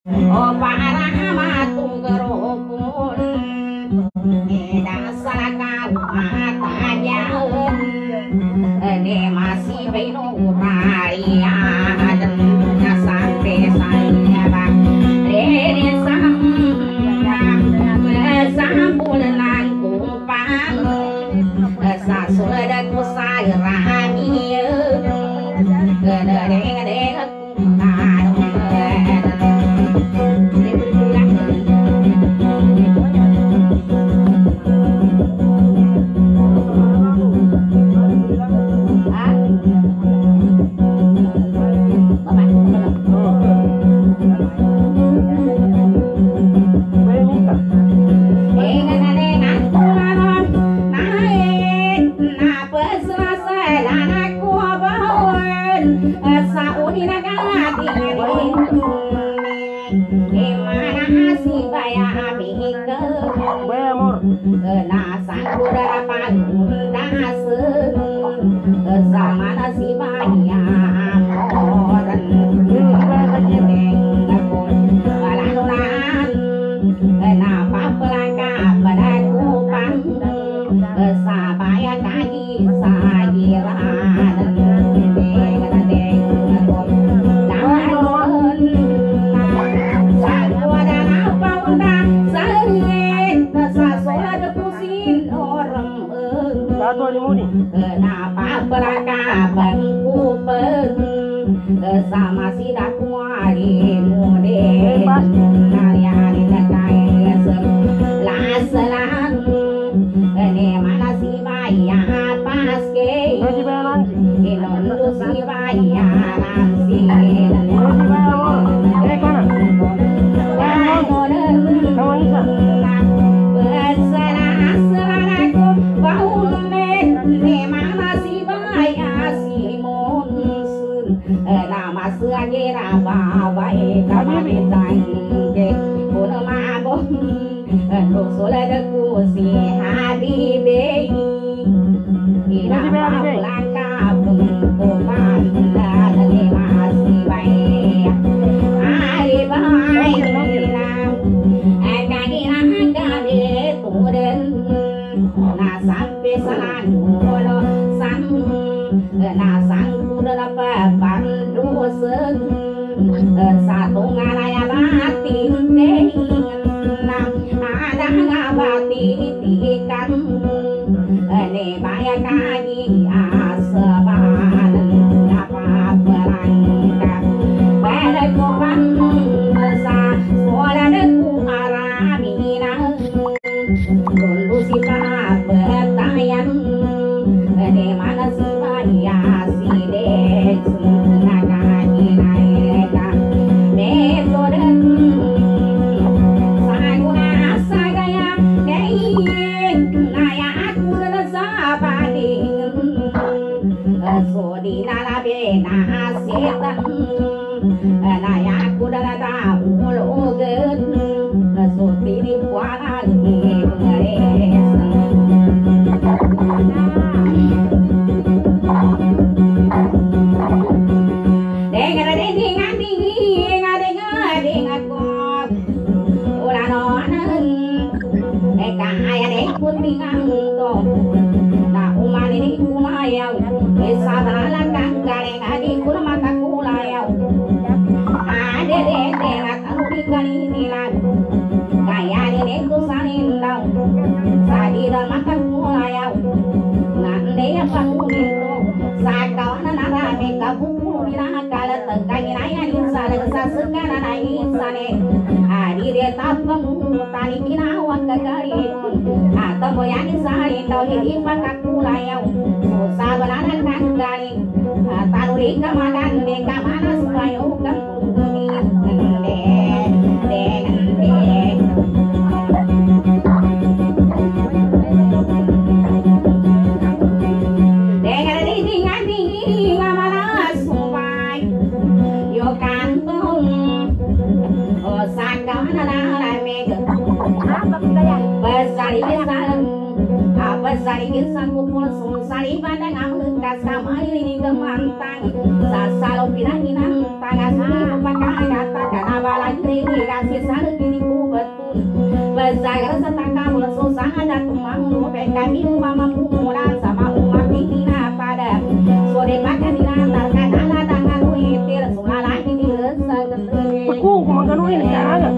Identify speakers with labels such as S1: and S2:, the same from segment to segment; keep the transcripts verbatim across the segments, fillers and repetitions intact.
S1: Oh para matung gerukun dasar kau atajaun ini masih bino raya dan sampai saya bang ini sambulan kumpang sasudah kusai rahmi gedeng-gedeng kenapa belaka bangku pen sama si dakwari mude kalian terkait laselan ini mana si bayar paske inon lu si bayar nasi satu ngaraya batin dengan ada ngabati tikan ini banyak kaji asaban apa berangkat pada kopan besar sekolah deku aramina dulu si pak bertayan ini mana si bayar si dek apa Pasari bisa kumpul sungsari pada ngamuk kasama ini gemantang sasalo pinang-pinang tangasuri pepakai kata kanaba lagi kasih salut ini ku betul Pasari setangka mula susah ada tumang lupa kami mama mula sama umat pimpinan pada sore makan dilantar kanala tangan witir sulala ini rasa ketemu
S2: aku kumakan ini sangat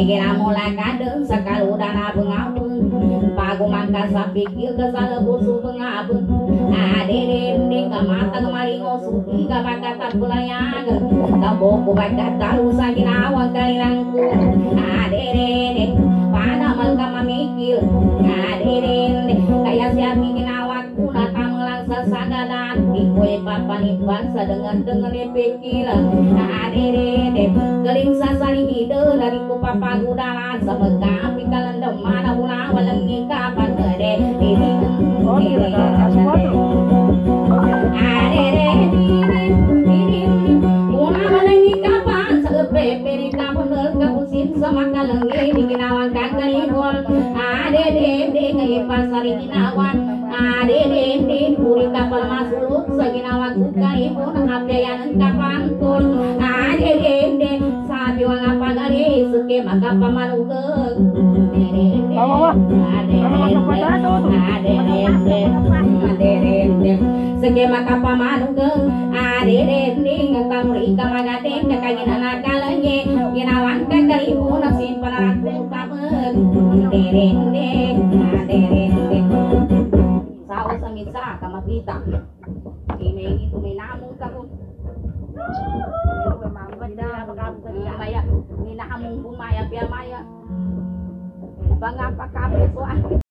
S1: Kira mula kadeng sakaludana bengabeung pagumangka sapikir kesalebusu bengabeung adedendeng ka mata kemari ngosuki ka bakata pelayagan ka boku bakata lusa ginawang kalirangku adedendeng pada malka mamikir adedendeng kaya siapi ginawakku datang melangsa sagadan ikue papan bangsa dengan dengan pikir adedendeng keling sasaling ide dari ku papa gudalan sameka api kalendem mana ulah walengi kapan gede ini
S2: Oh, iya, ada sesuatu.
S1: adede ini ulah walengi kapan sepepe di kapan kapusin sama kalengi di ginawan kakalibol adede de ngai pasari ginawan adede de puri kapal masuluk saginawan kukalibol apiayan kapantun adede de sabi wang apa gari suke maka pamanugeng suke maka pamanugeng adedending kamuri kamagadeng kakaginan nakalenge ginawan kakalibun sin panaraku kamen derendeng derendeng sao samisa kamakita ini itu minamong kakun maya ninahamong bumaya pia maya bangapa kape so